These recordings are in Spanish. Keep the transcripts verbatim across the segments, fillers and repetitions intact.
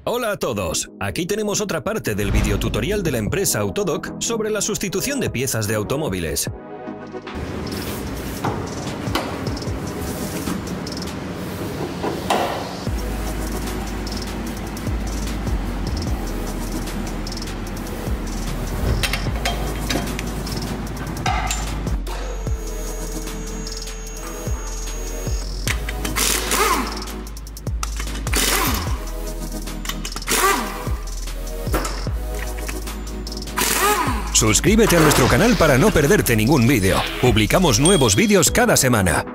Hola a todos, aquí tenemos otra parte del videotutorial de la empresa Autodoc sobre la sustitución de piezas de automóviles. Suscríbete a nuestro canal para no perderte ningún vídeo. Publicamos nuevos vídeos cada semana.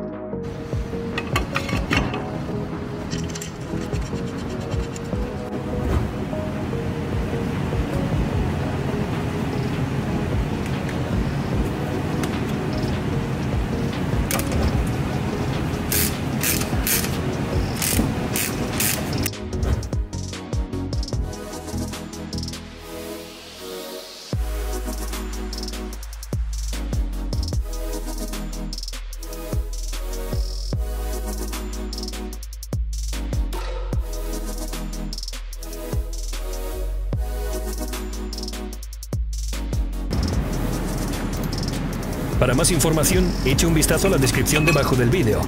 Para más información, eche un vistazo a la descripción debajo del vídeo.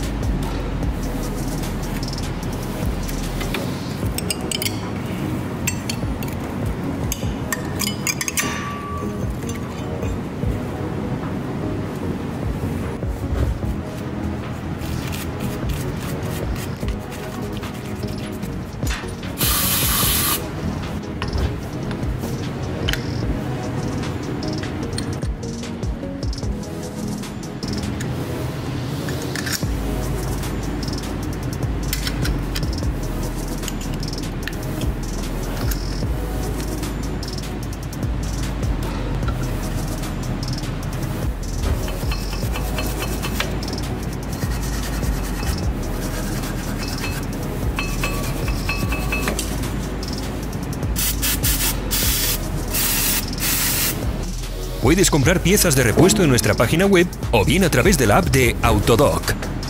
Puedes comprar piezas de repuesto en nuestra página web o bien a través de la app de Autodoc.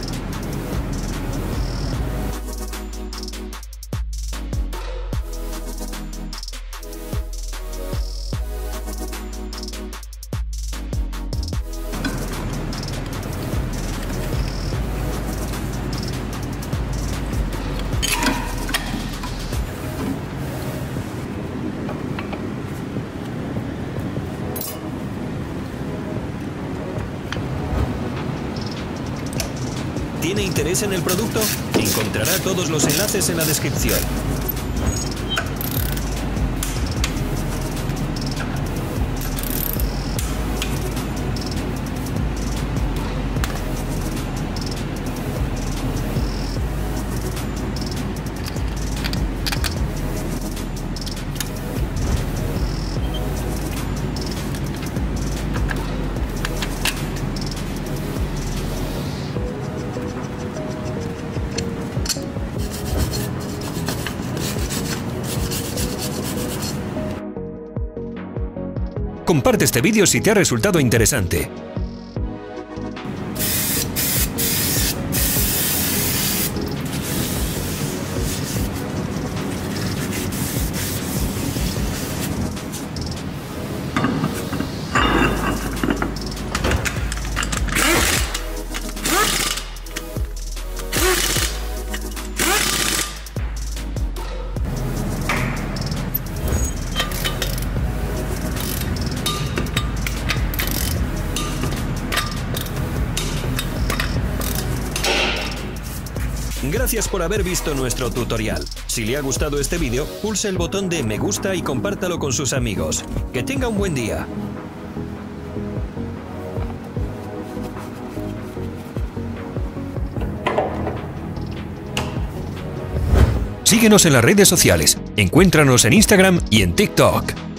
¿Tiene interés en el producto? Encontrará todos los enlaces en la descripción. Comparte este vídeo si te ha resultado interesante. Gracias por haber visto nuestro tutorial. Si le ha gustado este vídeo, pulse el botón de me gusta y compártalo con sus amigos. Que tenga un buen día. Síguenos en las redes sociales. Encuéntranos en Instagram y en TikTok.